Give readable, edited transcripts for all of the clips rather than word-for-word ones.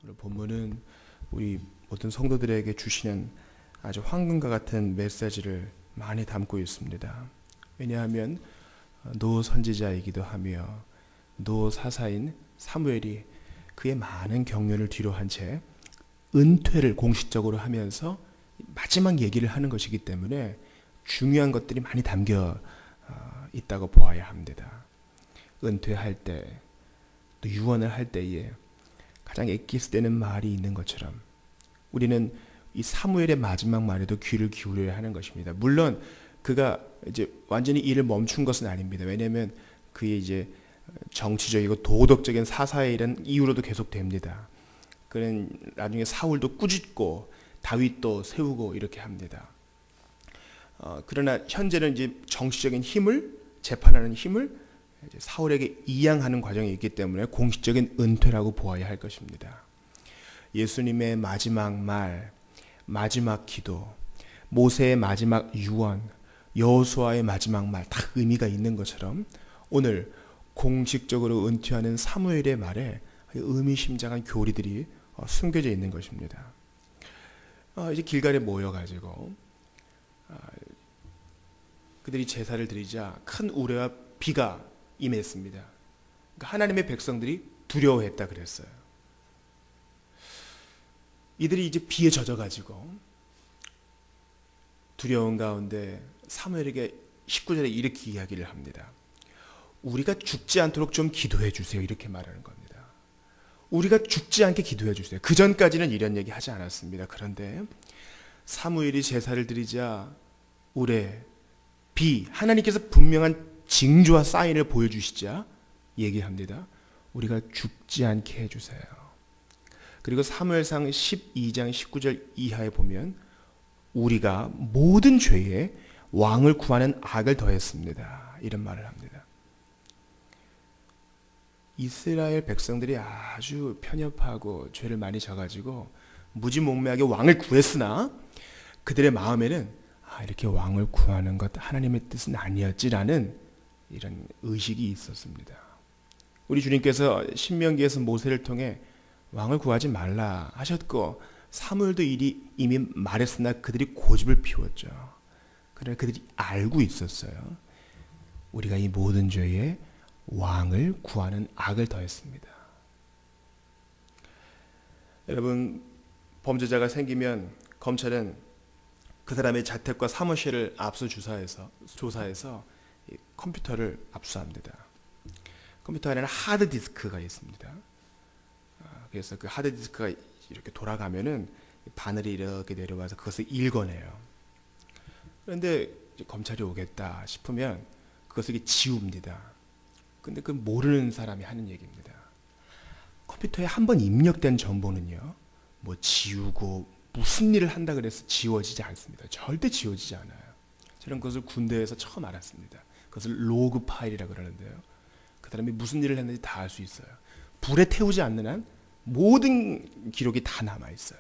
오늘 본문은 우리 모든 성도들에게 주시는 아주 황금과 같은 메시지를 많이 담고 있습니다. 왜냐하면 노 선지자이기도 하며 노 사사인 사무엘이 그의 많은 경륜을 뒤로 한 채 은퇴를 공식적으로 하면서 마지막 얘기를 하는 것이기 때문에 중요한 것들이 많이 담겨 있다고 보아야 합니다. 은퇴할 때, 또 유언을 할 때에 가장 엑기스되는 말이 있는 것처럼 우리는 이 사무엘의 마지막 말에도 귀를 기울여야 하는 것입니다. 물론 그가 이제 완전히 일을 멈춘 것은 아닙니다. 왜냐하면 그의 이제 정치적이고 도덕적인 사사의 일은 이후로도 계속됩니다. 그는 나중에 사울도 꾸짖고 다윗도 세우고 이렇게 합니다. 그러나 현재는 이제 정치적인 힘을 재판하는 힘을 이제 사울에게 이양하는 과정이 있기 때문에 공식적인 은퇴라고 보아야 할 것입니다. 예수님의 마지막 말, 마지막 기도, 모세의 마지막 유언, 여호수아의 마지막 말 다 의미가 있는 것처럼 오늘 공식적으로 은퇴하는 사무엘의 말에 의미심장한 교리들이 숨겨져 있는 것입니다. 이제 길갈에 모여가지고 그들이 제사를 드리자 큰 우레와 비가 임했습니다. 그러니까 하나님의 백성들이 두려워했다 그랬어요. 이들이 이제 비에 젖어가지고 두려운 가운데 사무엘에게 19절에 이렇게 이야기를 합니다. 우리가 죽지 않도록 좀 기도해 주세요. 이렇게 말하는 겁니다. 우리가 죽지 않게 기도해 주세요. 그 전까지는 이런 얘기 하지 않았습니다. 그런데 사무엘이 제사를 드리자 우레, 비, 하나님께서 분명한 징조와 사인을 보여주시자 얘기합니다. 우리가 죽지 않게 해주세요. 그리고 사무엘상 12장 19절 이하에 보면 우리가 모든 죄에 왕을 구하는 악을 더했습니다. 이런 말을 합니다. 이스라엘 백성들이 아주 편협하고 죄를 많이 져가지고 무지몽매하게 왕을 구했으나 그들의 마음에는 이렇게 왕을 구하는 것 하나님의 뜻은 아니었지라는 이런 의식이 있었습니다. 우리 주님께서 신명기에서 모세를 통해 왕을 구하지 말라 하셨고 사무엘도 이미 말했으나 그들이 고집을 피웠죠. 그러나 그들이 알고 있었어요. 우리가 이 모든 죄에 왕을 구하는 악을 더했습니다. 여러분, 범죄자가 생기면 검찰은 그 사람의 자택과 사무실을 조사해서 컴퓨터를 압수합니다. 컴퓨터 안에는 하드디스크가 있습니다. 그래서 그 하드디스크가 이렇게 돌아가면은 바늘이 이렇게 내려와서 그것을 읽어내요. 그런데 검찰이 오겠다 싶으면 그것을 지웁니다. 근데 그 모르는 사람이 하는 얘기입니다. 컴퓨터에 한번 입력된 정보는요, 뭐 지우고 무슨 일을 한다 그래서 지워지지 않습니다. 절대 지워지지 않아요. 저는 그것을 군대에서 처음 알았습니다. 그것을 로그 파일이라고 그러는데요. 그 사람이 무슨 일을 했는지 다 알 수 있어요. 불에 태우지 않는 한 모든 기록이 다 남아 있어요.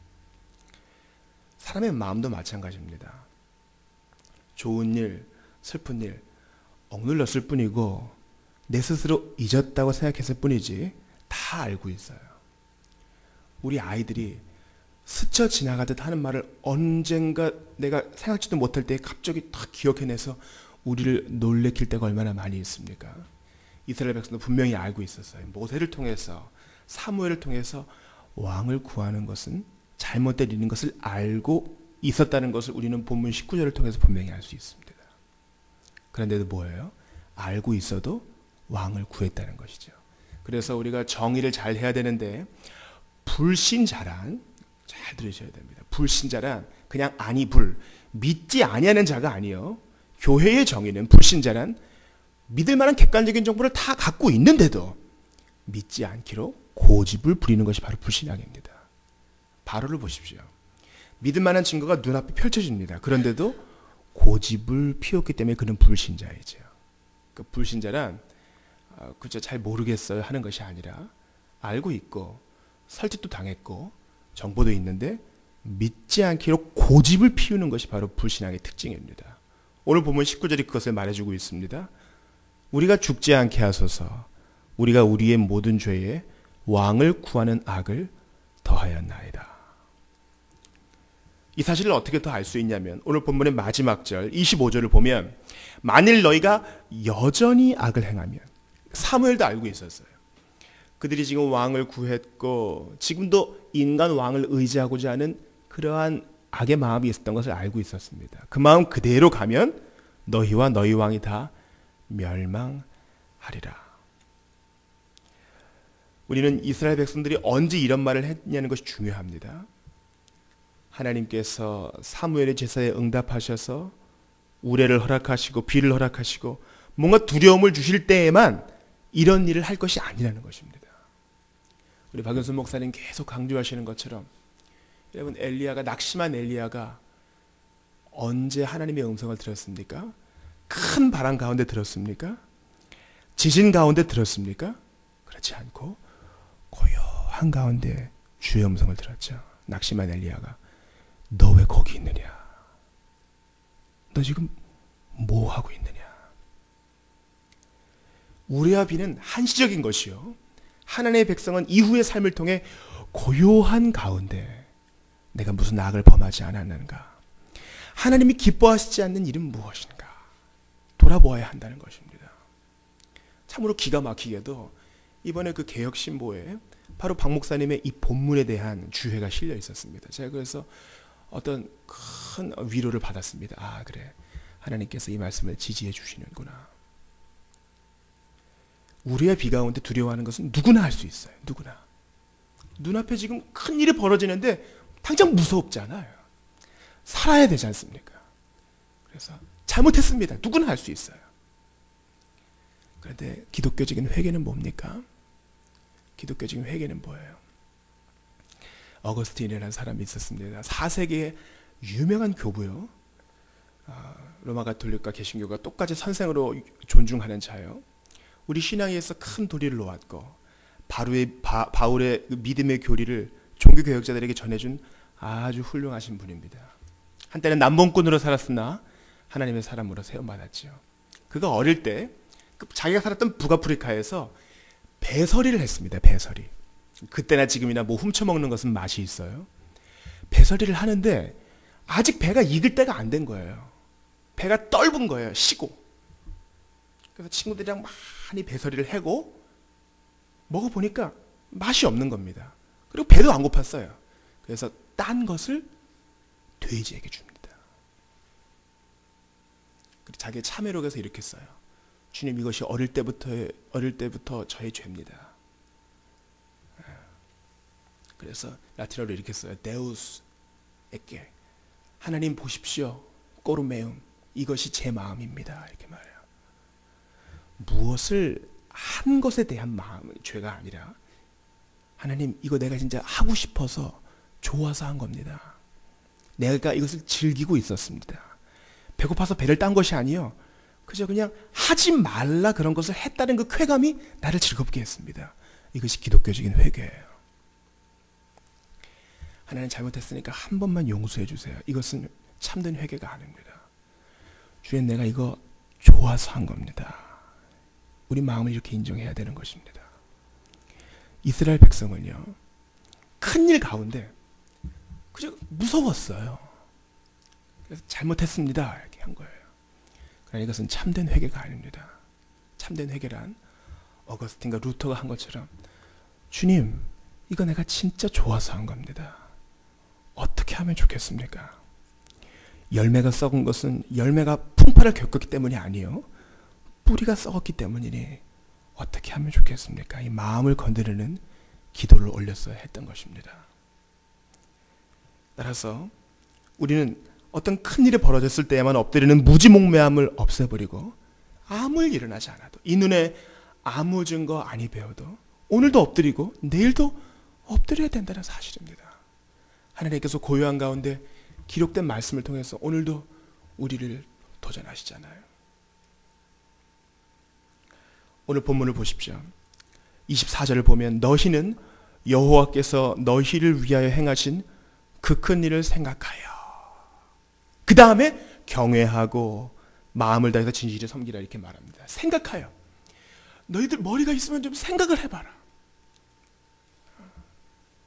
사람의 마음도 마찬가지입니다. 좋은 일, 슬픈 일 억눌렀을 뿐이고 내 스스로 잊었다고 생각했을 뿐이지 다 알고 있어요. 우리 아이들이 스쳐 지나가듯 하는 말을 언젠가 내가 생각지도 못할 때 갑자기 딱 기억해내서 우리를 놀래킬 때가 얼마나 많이 있습니까? 이스라엘 백성도 분명히 알고 있었어요. 모세를 통해서 사무엘을 통해서 왕을 구하는 것은 잘못된 일인 것을 알고 있었다는 것을 우리는 본문 19절을 통해서 분명히 알 수 있습니다. 그런데도 뭐예요? 알고 있어도 왕을 구했다는 것이죠. 그래서 우리가 정의를 잘 해야 되는데 불신자란, 잘 들으셔야 됩니다. 불신자란 그냥 믿지 아니하는 자가 아니요. 교회의 정의는 불신자란 믿을 만한 객관적인 정보를 다 갖고 있는데도 믿지 않기로 고집을 부리는 것이 바로 불신앙입니다. 바로를 보십시오. 믿을 만한 증거가 눈앞에 펼쳐집니다. 그런데도 고집을 피웠기 때문에 그는 불신자이죠. 그 불신자란 그저 잘 모르겠어요 하는 것이 아니라 알고 있고 설득도 당했고 정보도 있는데 믿지 않기로 고집을 피우는 것이 바로 불신앙의 특징입니다. 오늘 보면 19절이 그것을 말해주고 있습니다. 우리가 죽지 않게 하소서. 우리가 우리의 모든 죄에 왕을 구하는 악을 거하였나이다. 이 사실을 어떻게 더 알 수 있냐면 오늘 본문의 마지막 절 25절을 보면 만일 너희가 여전히 악을 행하면, 사무엘도 알고 있었어요. 그들이 지금 왕을 구했고 지금도 인간 왕을 의지하고자 하는 그러한 악의 마음이 있었던 것을 알고 있었습니다. 그 마음 그대로 가면 너희와 너희 왕이 다 멸망하리라. 우리는 이스라엘 백성들이 언제 이런 말을 했냐는 것이 중요합니다. 하나님께서 사무엘의 제사에 응답하셔서 우레를 허락하시고 비를 허락하시고 뭔가 두려움을 주실 때에만 이런 일을 할 것이 아니라는 것입니다. 우리 박윤선 목사님 계속 강조하시는 것처럼 여러분, 낙심한 엘리야가 언제 하나님의 음성을 들었습니까? 큰 바람 가운데 들었습니까? 지진 가운데 들었습니까? 그렇지 않고 고요한 가운데 주의 음성을 들었죠. 낙심한 엘리야가 너 왜 거기 있느냐? 너 지금 뭐 하고 있느냐? 우레와 비는 한시적인 것이요, 하나님의 백성은 이후의 삶을 통해 고요한 가운데 내가 무슨 악을 범하지 않았는가, 하나님이 기뻐하시지 않는 일은 무엇인가 돌아보아야 한다는 것입니다. 참으로 기가 막히게도 이번에 그 개혁신보에 바로 박 목사님의 이 본문에 대한 주회가 실려 있었습니다. 제가 그래서 어떤 큰 위로를 받았습니다. 아, 그래, 하나님께서 이 말씀을 지지해 주시는구나. 우리의 비 가운데 두려워하는 것은 누구나 할 수 있어요. 누구나. 눈앞에 지금 큰 일이 벌어지는데 당장 무섭잖아요. 살아야 되지 않습니까? 그래서 잘못했습니다. 누구나 할 수 있어요. 그런데 기독교적인 회개는 뭡니까? 기독교적인 회개는 뭐예요? 어거스틴이라는 사람이 있었습니다. 4세기의 유명한 교부요. 로마 가톨릭과 개신교가 똑같이 선생으로 존중하는 자요. 우리 신앙에서 큰 도리를 놓았고 바울의 믿음의 교리를 종교개혁자들에게 전해준 아주 훌륭하신 분입니다. 한때는 남봉꾼으로 살았으나 하나님의 사람으로 세움받았지요. 그가 어릴 때 자기가 살았던 북아프리카에서 배설이를 했습니다. 배설이. 그때나 지금이나 뭐 훔쳐먹는 것은 맛이 있어요. 배설이를 하는데 아직 배가 익을 때가 안 된 거예요. 배가 떫은 거예요. 시고. 그래서 친구들이랑 많이 배설이를 해고 먹어보니까 맛이 없는 겁니다. 그리고 배도 안 고팠어요. 그래서 딴 것을 돼지에게 줍니다. 그리고 자기의 참회록에서 이렇게 써요. 주님, 이것이 어릴 때부터 저의 죄입니다. 그래서 라틴어로 이렇게 써요. 데우스 에게, 하나님 보십시오. 꼬르메움, 이것이 제 마음입니다. 이렇게 말해요. 무엇을 한 것에 대한 마음, 죄가 아니라 하나님, 이거 내가 진짜 하고 싶어서 좋아서 한 겁니다. 내가 이것을 즐기고 있었습니다. 배고파서 배를 딴 것이 아니요, 그저 그냥 하지 말라 그런 것을 했다는 그 쾌감이 나를 즐겁게 했습니다. 이것이 기독교적인 회개예요. 하나님, 잘못했으니까 한 번만 용서해 주세요. 이것은 참된 회개가 아닙니다. 주님, 내가 이거 좋아서 한 겁니다. 우리 마음을 이렇게 인정해야 되는 것입니다. 이스라엘 백성은요, 큰일 가운데 그저 무서웠어요. 그래서 잘못했습니다 이렇게 한 거예요. 그러나 이것은 참된 회개가 아닙니다. 참된 회개란 어거스틴과 루터가 한 것처럼, 주님, 이거 내가 진짜 좋아서 한 겁니다. 어떻게 하면 좋겠습니까? 열매가 썩은 것은 열매가 풍파를 겪었기 때문이 아니요, 뿌리가 썩었기 때문이니 어떻게 하면 좋겠습니까? 이 마음을 건드리는 기도를 올렸어야 했던 것입니다. 따라서 우리는 어떤 큰 일이 벌어졌을 때에만 엎드리는 무지몽매함을 없애버리고, 아무 일 일어나지 않아도, 이 눈에 아무 증거 아니 배워도 오늘도 엎드리고 내일도 엎드려야 된다는 사실입니다. 하나님께서 고요한 가운데 기록된 말씀을 통해서 오늘도 우리를 도전하시잖아요. 오늘 본문을 보십시오. 24절을 보면 너희는 여호와께서 너희를 위하여 행하신 그 큰 일을 생각하여, 그 다음에 경외하고 마음을 다해서 진실히 섬기라 이렇게 말합니다. 생각하여. 너희들 머리가 있으면 좀 생각을 해봐라.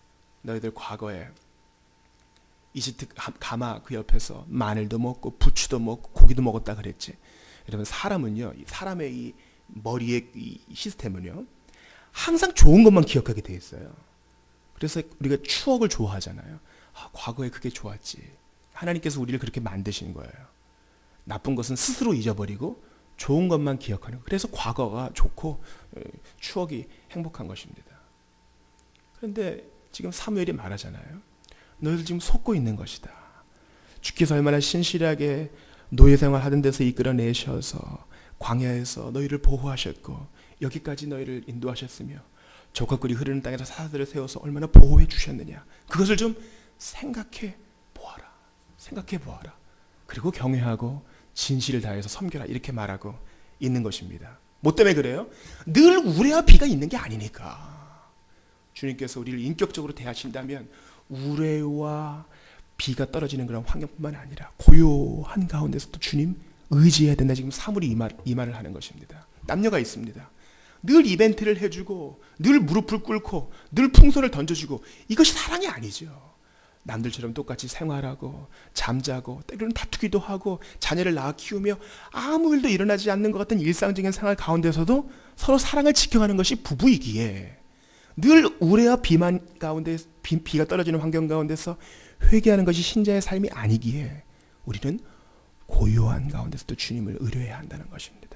너희들 과거에 이집트 가마 그 옆에서 마늘도 먹고 부추도 먹고 고기도 먹었다 그랬지. 여러분 사람은요, 사람의 이 머리의 이 시스템은요 항상 좋은 것만 기억하게 돼 있어요. 그래서 우리가 추억을 좋아하잖아요. 과거에 그게 좋았지. 하나님께서 우리를 그렇게 만드신 거예요. 나쁜 것은 스스로 잊어버리고 좋은 것만 기억하는 거예요. 그래서 과거가 좋고 추억이 행복한 것입니다. 그런데 지금 사무엘이 말하잖아요. 너희들 지금 속고 있는 것이다. 주께서 얼마나 신실하게 노예 생활하던 데서 이끌어내셔서 광야에서 너희를 보호하셨고 여기까지 너희를 인도하셨으며 적과꿀이 흐르는 땅에서 사자들을 세워서 얼마나 보호해 주셨느냐. 그것을 좀 생각해 보아라. 생각해 보아라. 그리고 경외하고 진실을 다해서 섬겨라. 이렇게 말하고 있는 것입니다. 뭐 때문에 그래요? 늘 우레와 비가 있는 게 아니니까. 주님께서 우리를 인격적으로 대하신다면 우레와 비가 떨어지는 그런 환경뿐만 아니라 고요한 가운데서도 주님 의지해야 된다. 지금 사물이 이 말을 하는 것입니다. 남녀가 있습니다. 늘 이벤트를 해주고 늘 무릎을 꿇고 늘 풍선을 던져주고 이것이 사랑이 아니죠. 남들처럼 똑같이 생활하고 잠자고 때로는 다투기도 하고 자녀를 낳아 키우며 아무 일도 일어나지 않는 것 같은 일상적인 생활 가운데서도 서로 사랑을 지켜가는 것이 부부이기에 늘 우레와 비만 가운데 비가 떨어지는 환경 가운데서 회개하는 것이 신자의 삶이 아니기에 우리는 고요한 가운데서도 주님을 의뢰해야 한다는 것입니다.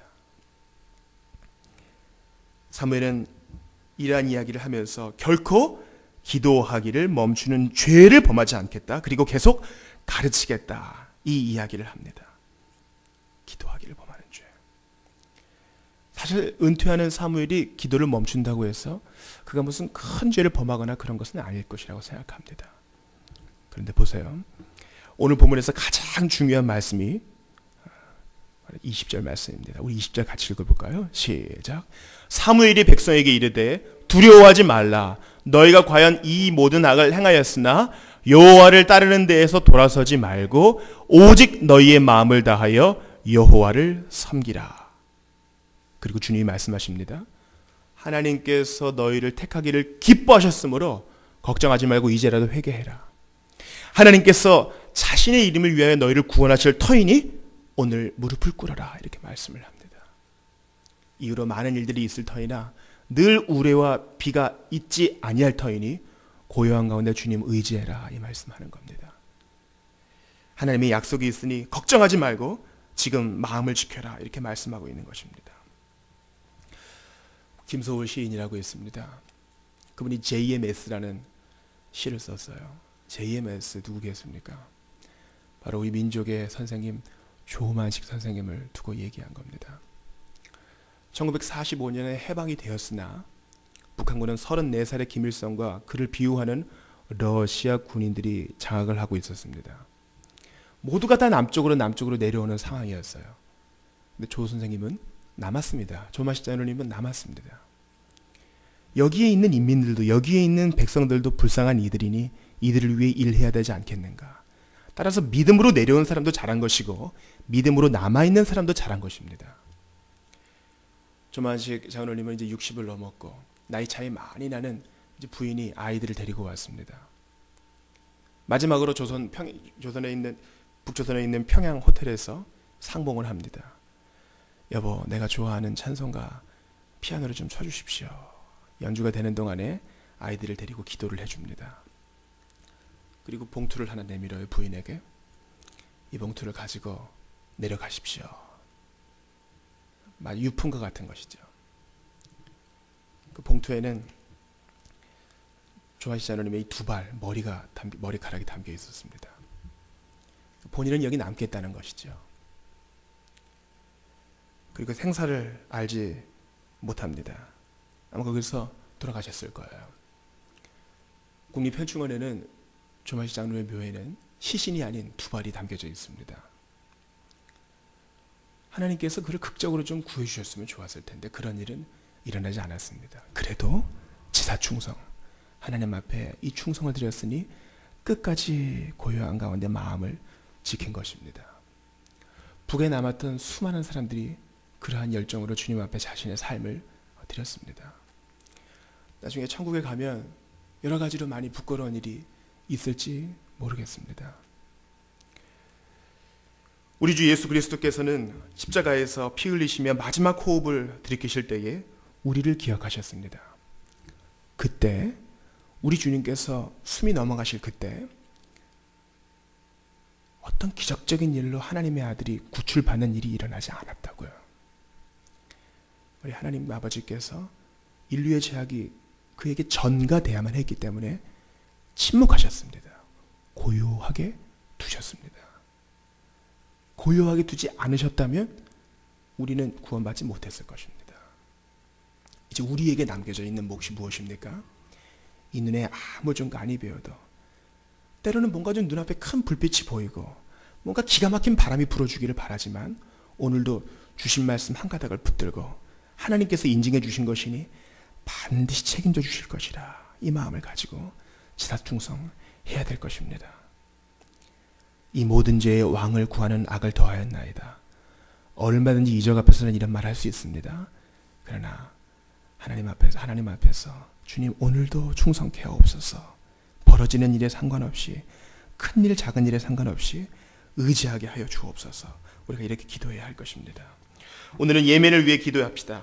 사무엘은 이러한 이야기를 하면서 결코 기도하기를 멈추는 죄를 범하지 않겠다. 그리고 계속 가르치겠다. 이 이야기를 합니다. 기도하기를 범하는 죄. 사실 은퇴하는 사무엘이 기도를 멈춘다고 해서 그가 무슨 큰 죄를 범하거나 그런 것은 아닐 것이라고 생각합니다. 그런데 보세요. 오늘 본문에서 가장 중요한 말씀이 20절 말씀입니다. 우리 20절 같이 읽어볼까요? 시작. 사무엘이 백성에게 이르되 두려워하지 말라. 너희가 과연 이 모든 악을 행하였으나 여호와를 따르는 데에서 돌아서지 말고 오직 너희의 마음을 다하여 여호와를 섬기라. 그리고 주님이 말씀하십니다. 하나님께서 너희를 택하기를 기뻐하셨으므로 걱정하지 말고 이제라도 회개해라. 하나님께서 자신의 이름을 위하여 너희를 구원하실 터이니 오늘 무릎을 꿇어라. 이렇게 말씀을 합니다. 이후로 많은 일들이 있을 터이나 늘 우레와 비가 있지 아니할 터이니 고요한 가운데 주님 의지해라. 이 말씀하는 겁니다. 하나님의 약속이 있으니 걱정하지 말고 지금 마음을 지켜라. 이렇게 말씀하고 있는 것입니다. 김소월 시인이라고 있습니다. 그분이 JMS라는 시를 썼어요. JMS 누구 계십니까? 바로 우리 민족의 선생님 조만식 선생님을 두고 얘기한 겁니다. 1945년에 해방이 되었으나 북한군은 34살의 김일성과 그를 비호하는 러시아 군인들이 장악을 하고 있었습니다. 모두가 다 남쪽으로 내려오는 상황이었어요. 근데 조 선생님은 남았습니다. 조만식 장로님은 남았습니다. 여기에 있는 인민들도 여기에 있는 백성들도 불쌍한 이들이니 이들을 위해 일해야 되지 않겠는가. 따라서 믿음으로 내려온 사람도 잘한 것이고 믿음으로 남아있는 사람도 잘한 것입니다. 조만식 장로님은 이제 60을 넘었고 나이 차이 많이 나는 이제 부인이 아이들을 데리고 왔습니다. 마지막으로 북조선에 있는 평양 호텔에서 상봉을 합니다. 여보, 내가 좋아하는 찬송가 피아노를 좀 쳐주십시오. 연주가 되는 동안에 아이들을 데리고 기도를 해줍니다. 그리고 봉투를 하나 내밀어요. 부인에게. 이 봉투를 가지고 내려가십시오. 유품과 같은 것이죠. 그 봉투에는 조만식 장로님의 이 두 발 머리카락이 담겨 있었습니다. 본인은 여기 남겠다는 것이죠. 그리고 생사를 알지 못합니다. 아마 거기서 돌아가셨을 거예요. 국립현충원에는 조만식 장로의 묘에는 시신이 아닌 두 발이 담겨져 있습니다. 하나님께서 그를 극적으로 좀 구해주셨으면 좋았을 텐데 그런 일은 일어나지 않았습니다. 그래도 지사충성, 하나님 앞에 이 충성을 드렸으니 끝까지 고요한 가운데 마음을 지킨 것입니다. 북에 남았던 수많은 사람들이 그러한 열정으로 주님 앞에 자신의 삶을 드렸습니다. 나중에 천국에 가면 여러 가지로 많이 부끄러운 일이 있을지 모르겠습니다. 우리 주 예수 그리스도께서는 십자가에서 피 흘리시며 마지막 호흡을 들이키실 때에 우리를 기억하셨습니다. 그때 우리 주님께서 숨이 넘어가실 그때 어떤 기적적인 일로 하나님의 아들이 구출받는 일이 일어나지 않았다고요. 우리 하나님 아버지께서 인류의 죄악이 그에게 전가돼야만 했기 때문에 침묵하셨습니다. 고요하게 두셨습니다. 고요하게 두지 않으셨다면 우리는 구원받지 못했을 것입니다. 이제 우리에게 남겨져 있는 몫이 무엇입니까? 이 눈에 아무 종가 아니 배어도 때로는 뭔가 좀 눈앞에 큰 불빛이 보이고 뭔가 기가 막힌 바람이 불어주기를 바라지만 오늘도 주신 말씀 한 가닥을 붙들고 하나님께서 인증해 주신 것이니 반드시 책임져 주실 것이라 이 마음을 가지고 지사충성해야 될 것입니다. 이 모든 죄의 왕을 구하는 악을 더하였나이다. 얼마든지 이적 앞에서는 이런 말 할 수 있습니다. 그러나 하나님 앞에서 주님 오늘도 충성케 하옵소서. 벌어지는 일에 상관없이 큰 일 작은 일에 상관없이 의지하게 하여 주옵소서. 우리가 이렇게 기도해야 할 것입니다. 오늘은 예멘을 위해 기도합시다.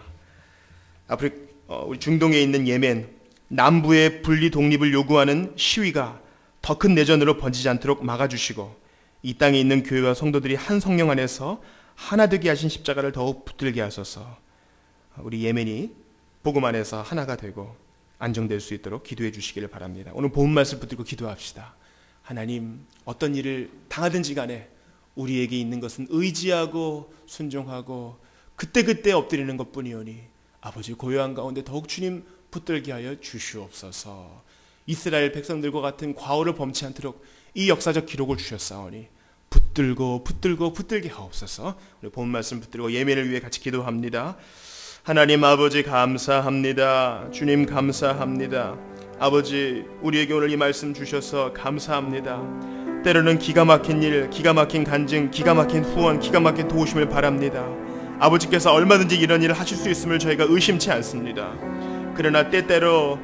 우리 중동에 있는 예멘 남부의 분리 독립을 요구하는 시위가 더 큰 내전으로 번지지 않도록 막아주시고 이 땅에 있는 교회와 성도들이 한 성령 안에서 하나 되게 하신 십자가를 더욱 붙들게 하소서. 우리 예멘이 복음 안에서 하나가 되고 안정될 수 있도록 기도해 주시기를 바랍니다. 오늘 본 말씀 붙들고 기도합시다. 하나님 어떤 일을 당하든지 간에 우리에게 있는 것은 의지하고 순종하고 그때그때 엎드리는 것뿐이오니 아버지 고요한 가운데 더욱 주님 붙들게 하여 주시옵소서. 이스라엘 백성들과 같은 과오를 범치 않도록 이 역사적 기록을 주셨사오니 붙들게 하옵소서. 우리 본 말씀 붙들고 예멘을 위해 같이 기도합니다. 하나님 아버지 감사합니다. 주님 감사합니다. 아버지 우리에게 오늘 이 말씀 주셔서 감사합니다. 때로는 기가 막힌 일, 기가 막힌 간증, 기가 막힌 후원, 기가 막힌 도우심을 바랍니다. 아버지께서 얼마든지 이런 일을 하실 수 있음을 저희가 의심치 않습니다. 그러나 때때로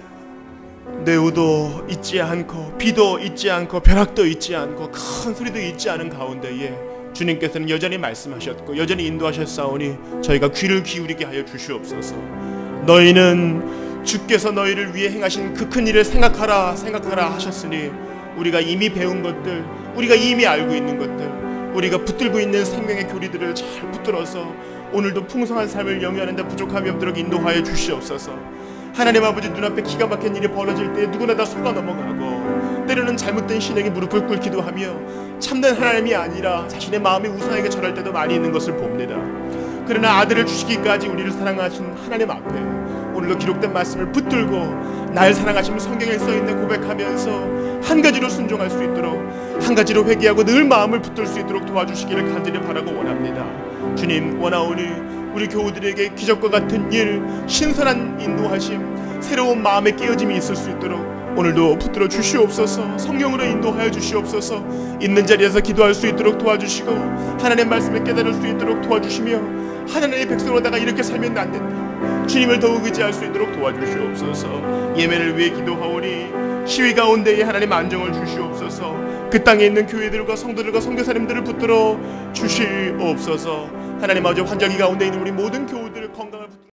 뇌우도 있지 않고 비도 있지 않고 벼락도 있지 않고 큰 소리도 있지 않은 가운데에 주님께서는 여전히 말씀하셨고 여전히 인도하셨사오니 저희가 귀를 기울이게 하여 주시옵소서. 너희는 주께서 너희를 위해 행하신 그 큰 일을 생각하라 하셨으니 우리가 이미 배운 것들, 우리가 이미 알고 있는 것들, 우리가 붙들고 있는 생명의 교리들을 잘 붙들어서 오늘도 풍성한 삶을 영위하는 데 부족함이 없도록 인도하여 주시옵소서. 하나님 아버지 눈앞에 기가 막힌 일이 벌어질 때 누구나 다 속아 넘어가고 때로는 잘못된 신에게 무릎을 꿇기도 하며 참된 하나님이 아니라 자신의 마음이 우상에게 절할 때도 많이 있는 것을 봅니다. 그러나 아들을 주시기까지 우리를 사랑하신 하나님 앞에 오늘도 기록된 말씀을 붙들고 날 사랑하시면 성경에 써있는 고백하면서 한 가지로 순종할 수 있도록 한 가지로 회개하고 늘 마음을 붙들 수 있도록 도와주시기를 간절히 바라고 원합니다. 주님 원하오니 우리 교우들에게 기적과 같은 일, 신선한 인도하심, 새로운 마음의 깨어짐이 있을 수 있도록 오늘도 붙들어 주시옵소서. 성령으로 인도하여 주시옵소서. 있는 자리에서 기도할 수 있도록 도와주시고 하나님의 말씀을 깨달을 수 있도록 도와주시며 하나님의 백성으로다가 이렇게 살면 안 된다. 주님을 더욱 의지할 수 있도록 도와주시옵소서. 예멘을 위해 기도하오니 시위 가운데에 하나님 안정을 주시옵소서. 그 땅에 있는 교회들과 성도들과 선교사님들을 붙들어 주시옵소서. 하나님 아버지 환자기 가운데 있는 우리 모든 교우들을 건강